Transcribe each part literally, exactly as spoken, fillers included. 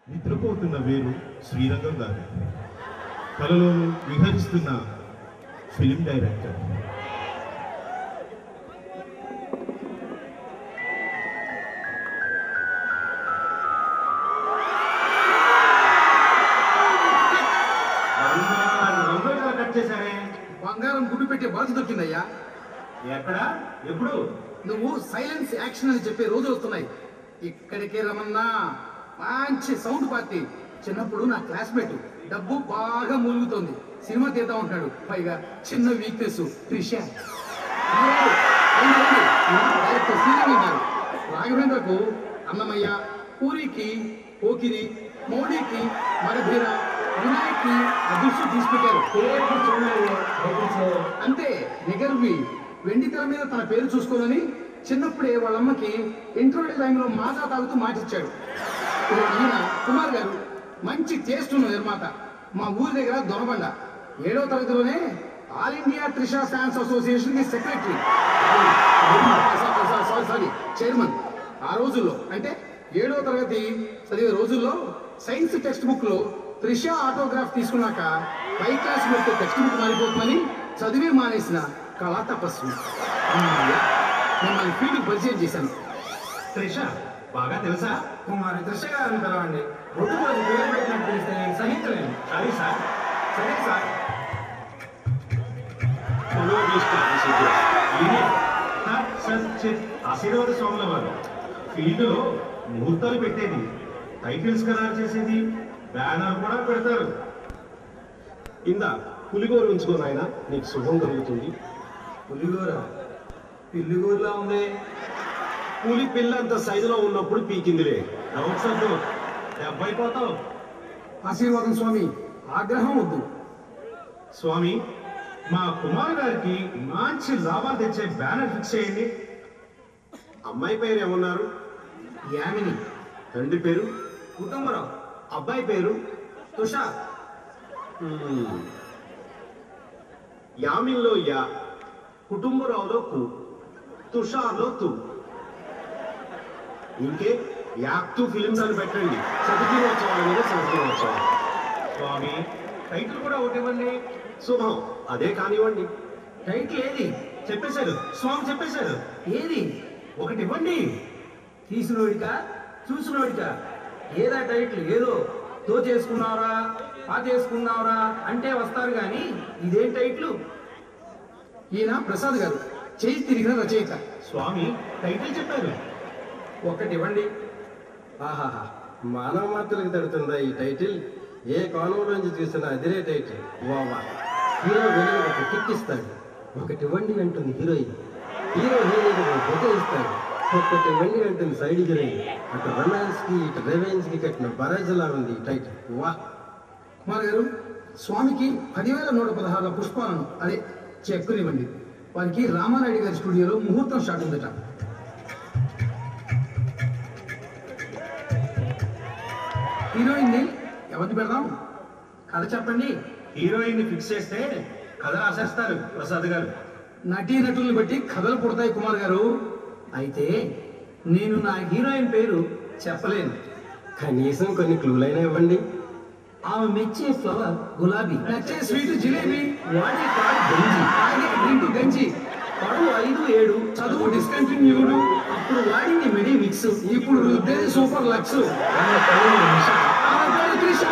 నిద్రపోతున్న వేరు శ్రీరంగం గారు, కలలోను విహరిస్తున్న ఫిలిం డైరెక్టర్. బంగారం గుడ్డు పెట్టే బాధ్యత దొరికిందయ్యా. ఎక్కడ ఎప్పుడు? నువ్వు సైలెన్స్ యాక్షన్ అని చెప్పే రోజులు వస్తున్నాయి. ఇక్కడికే రమన్నా. మంచి సౌండ్ పార్టీ. చిన్నప్పుడు నా క్లాస్మేట్ డబ్బు బాగా మూలుగుతోంది, సినిమా తీద్దాం ఉంటాడు. పైగా చిన్న వీక్నెస్ త్రిష. డైరెక్టర్ శ్రీరంగం గారు రాఘవేంద్రకు అన్నమయ్య, పూరికి పోకిరి, మౌడికి మగధీర, వినాయక్కి అదృష్టం తీసుకెట్టారు. అంతే నిగర్వి వెండి తెర మీద తన పేరు చూసుకోవాలని చిన్నప్పుడే వాళ్ళమ్మకి ఇంటర్వ్యూ టైంలో మాజా తాగుతూ మాటిచ్చాడు. ఈయన కుమార్ గారు మంచి టేస్ట్ ఉన్న నిర్మాత. మా ఊరి దగ్గర దొనబండ. ఏడవ తరగతిలోనే all India Trisha fans association కి సెక్రటరీ, సారీ సారీ చైర్మన్. ఆ రోజుల్లో అంటే ఏడవ తరగతి చదివే రోజుల్లో సైన్స్ టెక్స్ట్ బుక్ లో త్రిషా ఆటోగ్రాఫ్ తీసుకున్నాక పై క్లాస్ పెడితే టెక్స్ట్ బుక్ మారిపోతుందని చదివే మానేసిన కళా తపస్సు. మిమ్మల్ని ఫీల్డ్ పరిచయం చేశాను. త్రిష బాగా తెలుసా? కుమారి త్రిష గారిని పిలవండి. ఒడ్డు రోజు పేరు పెట్టినట్టు తెలిస్తే నేను సహించలేను. సరే సార్. సరే సార్. ఆశీర్వాద స్వాముల వారు ఫీల్డ్ లో ముహూర్తాలు పెట్టేది, టైటిల్స్ ఖరారు చేసేది, బ్యానర్ కూడా పెడతారు. ఇందా పులిగోరు ఉంచుకో నాయన, నీకు శుభం కలుగుతుంది. పులిగోర పిల్లిగోరులా ఉంది. పులి పిల్ల అంత సైజులో ఉన్నప్పుడు పీకిందిలే. డౌట్స్ దెబ్బైపోతావు. ఆశీర్వాదం స్వామి, ఆగ్రహం వద్దు. స్వామి, మా కుమార్ గారికి మంచి లాభాలు తెచ్చే బ్యానర్ ఫిక్స్ చేయండి. అమ్మాయి పేరు ఏమన్నారు? యామిని. తండ్రి పేరు? కుటుంబరావు. అబ్బాయి పేరు? తుషార్. యామిన్లో యా, కుటుంబరావులో కు, తుషార్లో తు. ఇంకే యాక్టు ఫిలిమ్స్ అని పెట్టండి. శతదినోత్సవాల మీద శతదినోత్సవం. స్వామి, టైటిల్ కూడా ఒకటి ఇవ్వండి. శుభం, అదే కానివ్వండి. టైటిల్ ఏది? చెప్పేశారు స్వామి, చెప్పేశారు. ఏది? ఒకటి ఇవ్వండి. తీసినోడికా చూసినోడికా? ఏదా టైటిల్? ఏదో తో చేసుకున్నావరా పా చేసుకున్నావరా అంటే వస్తారు గాని ఇదేం టైటిల్? ఈయన ప్రసాద్ గారు, చేయి తిరిగిన రచయిత. స్వామి, టైటిల్ చెప్పారు. ఒకటి ఇవ్వండి. ఆహాహా, మానవ మాత్రలకు తడుతుందా ఈ టైటిల్? ఏ కాలంలోంచి చూసినా అదిరే టైటిల్. వావా, హీరో వెలుగు ఒక కిక్ ఇస్తాడు, ఒకటి ఇవ్వండి అంటుంది హీరోయిన్. హీరో హీరోయిన్ ఫోటో ఇస్తాడు, ఒక్కటి ఇవ్వండి అంటుంది సైడ్ హీరోయిన్. అటు రొమాన్స్ కి ఇటు రివెంజ్ కి కట్టిన బరాజలా ఉంది ఈ టైటిల్. వా. కుమార్ గారు, స్వామికి పదివేల నూట పదహారుల పుష్పాలను అదే చెక్కునివ్వండి. వారికి రామానాయుడు గారి స్టూడియోలో ముహూర్తం స్టార్ట్ ఉందట. హీరోయిన్ ని ఎవరిని పెడదాం? కథ చెప్పండి. హీరోయిన్ ని ఫిక్స్ చేస్తే కథ రాసేస్తారు ప్రసాద్ గారు. నటీ నటుల్ని బట్టి కథలు పుడతాయి కుమార్ గారు. అయితే నేను నా హీరోయిన్ పేరు చెప్పలేను. కనీసం కొన్ని క్లూలైనా ఇవ్వండి. ఆమె మెచ్చే ఫ్లవర్ గులాబీ, నచ్చే స్వీట్ జిలేబీ, వాడే కార్ గంజి, తాగే డ్రింక్ గంజి, పడువు ఐదు ఏడు, చదువు డిస్కంటిన్యూడ్, అప్పుడు వాడింది మెడి మిక్స్, ఇప్పుడు రుద్దేది సూపర్ లక్స్. ఆమె పేరు నిష, ఆమె పేరు త్రిష.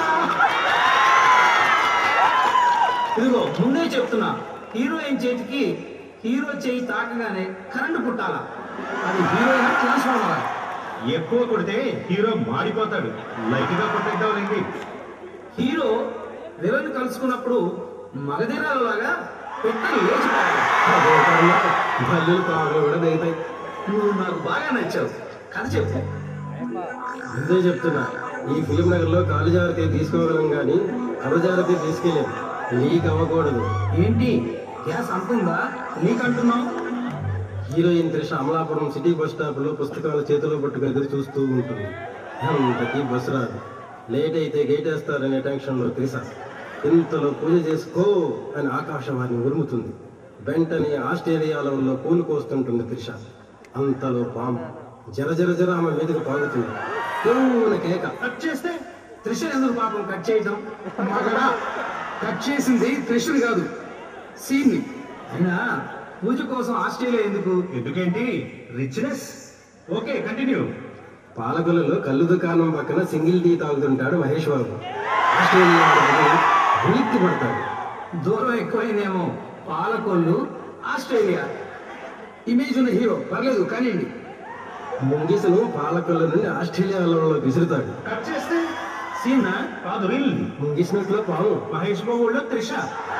ఇదిగో ముందే చెప్తున్నా, హీరోయిన్ చేతికి హీరో చేయి తాకగానే కరెంటు పుట్టాలా. అది హీరోయిన్ ట్రాన్స్ఫార్మర్. ఎక్కువ కొడితే హీరో మాడిపోతాడు. లైట్ గా కొట్టేద్దామండి. హీరో విలన్ కలుసుకున్నప్పుడు మగధీరాలలాగా పెట్టి లేచిపోవాలి. మల్లెలు పావులు కూడా దిగుతాయి. నువ్వు నాకు బాగా నచ్చావు. కథ చెప్పు. అదే చెప్తున్నా, ఈ ఫిలిం నగర్ లో కాలు జాగ్రత్త తీసుకోగలం కానీ కథ జాగ్రత్త తీసుకెళ్ళాం. లీక్ అవ్వకూడదు. ఏంటి గ్యాస్ అంటుందా? నీకంటున్నావు? Heroine Trisha Amalapuram city bus stop లో పుస్తకాలు చేతిలో పట్టుకుని ఎదురు చూస్తూ ఉంటుంది. అంతకీ బస్సు రాదు. లేట్ అయితే గేట్ వేస్తారనే టెన్షన్లో త్రిష ఇంతలో పూజ చేసుకో అని ఆకాశవాణి ఉరుముతుంది. వెంటనే ఆస్ట్రేలియాలో పూలు కోస్తుంటుంది త్రిష. అంతలో పాము జర జర జర ఆమె మీదకు పాగుతుంది. కేక కట్ చేస్తే త్రిషను ఎందుకు పాపం కట్ చేయటం? మగడా కట్ చేసింది త్రిషను కాదు, సీన్ని. అయినా పూజ కోసం ఆస్ట్రేలియా ఎందుకు? ఎందుకేంటి? రిచ్నెస్. Okay, continue. పాలకొల్లులో కళ్ళు దుకాణం పక్కన సింగిల్ టీ తాగుతుంటాడు మహేష్ బాబు. ఆస్ట్రేలియా ఉలిక్కి పడతాడు. దూరం ఎక్కువైందేమో. పాలకొల్లు, ఆస్ట్రేలియా. ఇమేజ్ ఉన్న హీరో, పర్లేదు కానివ్వండి. ముంగిసను పాలకొల్లు నుండి ఆస్ట్రేలియా వలలో విసురుతాడు. కట్ చేస్తే సీనా? కాదు, రీల్. ముంగిసినట్లో పాము. మహేష్ బాబు ఊళ్ళో త్రిష.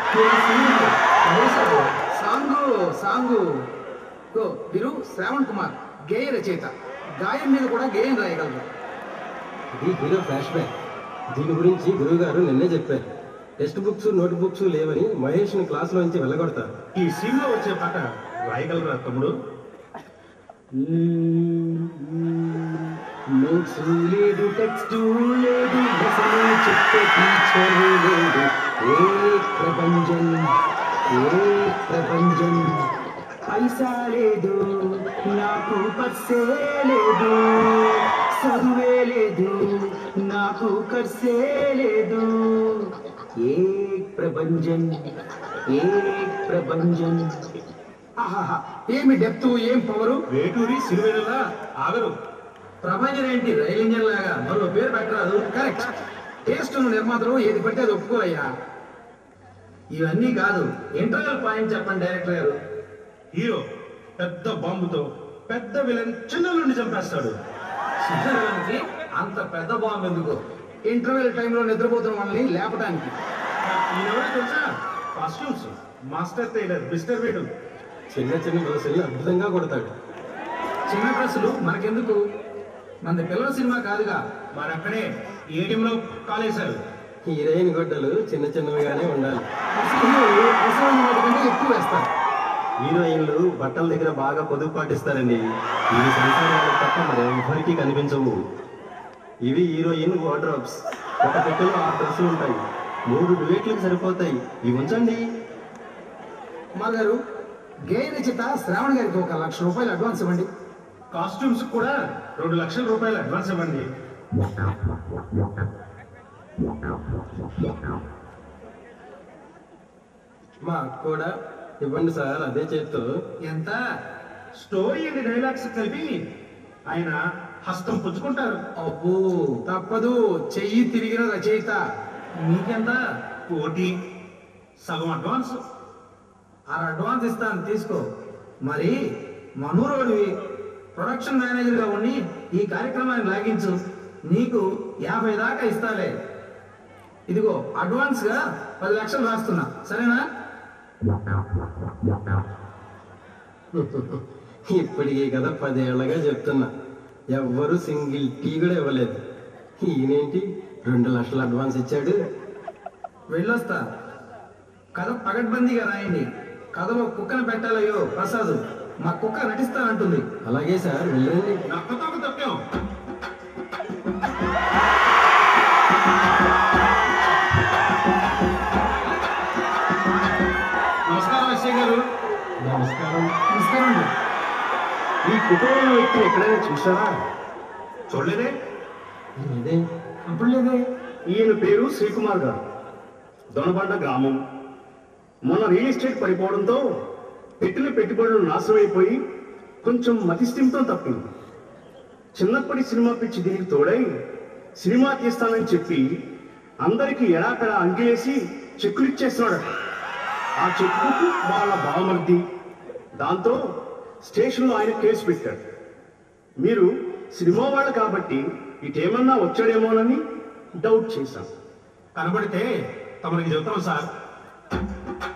సాంగు సాంగు గో వీరు శ్రావణ్ కుమార్, గేయ రచయిత. గాయం మీద కూడా గేయం రాయగలరు. ఇది హీరో ఫ్లాష్ బ్యాక్. దీని గురించి గురువు గారు నిన్నే చెప్పారు. టెక్స్ట్ బుక్స్, నోట్ బుక్స్ లేవని మహేష్ ని క్లాస్ లోంచి వెళ్ళగొడతారు. ఈ సీన్ లో వచ్చే పాట రాయగలరా తమ్ముడు? నోట్స్ లేదు, టెక్స్ట్ లేదు, అసలు చెప్పే టీచర్ లేదు. ఏ ప్రపంచం, ఏ ప్రపంచం. పైసా లేదు, నాకు పర్సే లేదు. చదువే లేదు, నాకు కర్సే లేదు. ఏ ప్రపంచం, ఏ ప్రపంచం. ఆహాహా, ఏమి డెప్త్, ఏం పవరు. వేటూరి సిరివెనలా ఆగరు. ప్రపంచం ఏంటి? రైలు ఇంజన్ లాగా మరో పేరు పెట్టరాదు. కరెక్ట్. టేస్ట్ ఉన్న నిర్మాతలు ఏది పడితే అది ఒప్పుకోరయ్యా. ఇవన్నీ కాదు, ఇంటర్వెల్ పాయింట్ చెప్పండి డైరెక్టర్ గారు. హీరో పెద్ద బాంబుతో పెద్ద విలన్ చిన్న నుండి చంపేస్తాడు. చిత్రానికి అంత పెద్ద బాంబు ఎందుకు? ఇంటర్వెల్ టైంలో నిద్రపోతున్న వాళ్ళని లేపడానికి. ఈయనెవరో తెలుసా? కాస్ట్యూమ్స్ మాస్టర్ టైలర్ మిస్టర్ వేటు. చిన్న చిన్న దోశల్ని అద్భుతంగా కొడతాడు. చిన్న డ్రెస్సులు మనకెందుకు? మన పిల్లల సినిమా కాదుగా. మరి అక్కడే ఏటీఎంలో కాలేశారు. హీరోయిన్ గొడ్డలు చిన్న చిన్నవిగానే ఉండాలి. హీరోలు అవసరమైన వాటి కంటే ఎక్కువ వేస్తారు. హీరోయిన్లు బట్టల దగ్గర బాగా పొదుపు పాటిస్తారండి. ఇవి సంసారాలకు తప్ప మరి ఎవరికి కనిపించవు. ఇవి హీరోయిన్ వార్డ్రోబ్స్. ఒక పెట్టెలో ఆరు డ్రెస్సులు ఉంటాయి. మూడు డ్యూయెట్లకు సరిపోతాయి. ఇవి ఉంచండి. కుమార్ గారు, గేయ రచయిత శ్రావణ్ గారికి ఒక లక్ష రూపాయలు అడ్వాన్స్ ఇవ్వండి. కాస్ట్యూమ్స్ కూడా రెండు లక్షల రూపాయలు అడ్వాన్స్ ఇవ్వండి. మా కూడా ఇవ్వండి సార్, అదే చేత్తో. ఎంత? స్టోరీ అండ్ డైలాగ్స్ కలిపి ఆయన హస్తం పుచ్చుకుంటారు. అబ్బో, తప్పదు, చెయ్యి తిరిగిన రచయిత. మీకెంత? కోటి సగం అడ్వాన్స్. ఆ అడ్వాన్స్ ఇస్తాను, తీసుకో. మరి మనూరోడివి, ప్రొడక్షన్ మేనేజర్గా ఉండి ఈ కార్యక్రమాన్ని లాగించు. నీకు యాభై దాకా ఇస్తాలే. ఇదిగో అడ్వాన్స్గా పది లక్షలు రాస్తున్నా, సరేనా? ఇప్పటికీ కదా పదేళ్లగా చెప్తున్నా, ఎవ్వరు సింగిల్ టీ కూడా ఇవ్వలేదు. ఈయనేంటి రెండు లక్షలు అడ్వాన్స్ ఇచ్చాడు. వెళ్ళొస్తా. కథ పగడ్బందీగా రాయండి. కథలో కుక్కను పెట్టాలయ్యో ప్రసాద్, మా కుక్క నటిస్తానంటుంది. అలాగే సార్, వెళ్ళండి. నక్కతో ఒక తప్పాం. నమస్కారం ఎస్ఐ గారు. నమస్కారం. నమస్కారం అండి. ఈ కుటుంబంలో వ్యక్తిని ఎక్కడైనా చూసారా? చూడలేదే. ఇదే అప్పుడు లేదే. ఈయన పేరు శ్రీకుమార్ గారు, దొనబండ గ్రామం. మొన్న రియల్ ఎస్టేట్ పడిపోవడంతో పెట్టిన పెట్టుబడులు నాశనమైపోయి కొంచెం మతిస్థిమితం తప్పింది. చిన్నప్పటి సినిమా పిచ్చి దీనికి తోడై సినిమా తీస్తానని చెప్పి అందరికీ ఎడాపెడా అంగిలేసి చెక్కులు ఇచ్చేస్తున్నాడట. ఆ చెక్ బుక్ వాళ్ళ బావమర్ది. దాంతో స్టేషన్లో ఆయన కేసు పెట్టాడు. మీరు సినిమా వాళ్ళు కాబట్టి ఇటేమన్నా వచ్చాడేమోనని డౌట్ చేశాం. కనబడితే తమరికి చెబుతాం సార్.